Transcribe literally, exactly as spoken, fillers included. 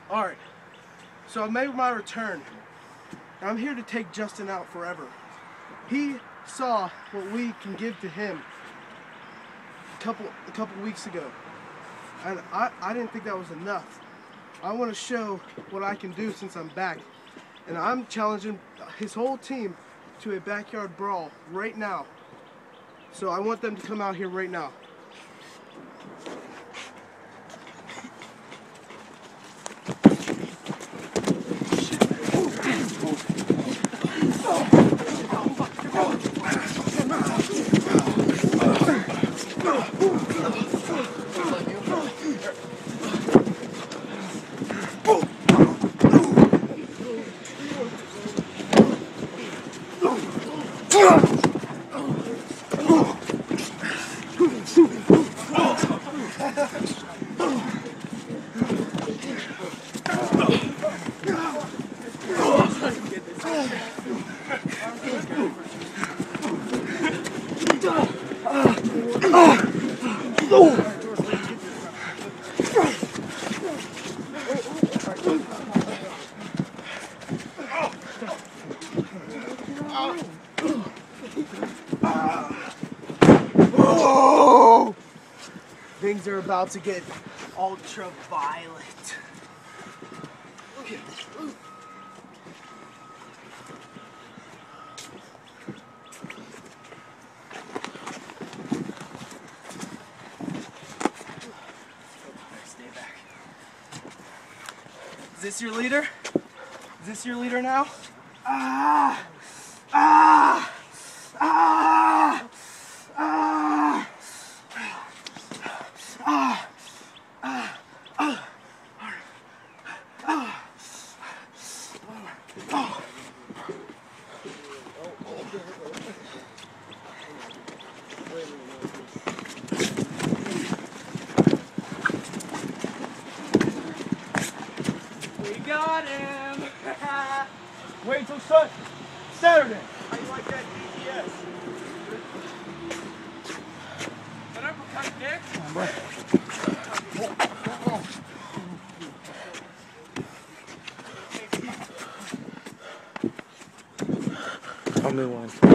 Alright, so I made my return. I'm here to take Justin out forever. He saw what we can give to him a couple, a couple weeks ago. And I, I didn't think that was enough. I want to show what I can do since I'm back. And I'm challenging his whole team to a backyard brawl right now. So I want them to come out here right now. Things are about to get ultra violent. Look at this. Stay back. Is this your leader? Is this your leader now? Ah! Ah! Ah! Ah! Ah, ah, ah, ah, ah. We got him. Wait till sun Saturday. How you like that D P S? Can I cut Nick? Tell me one.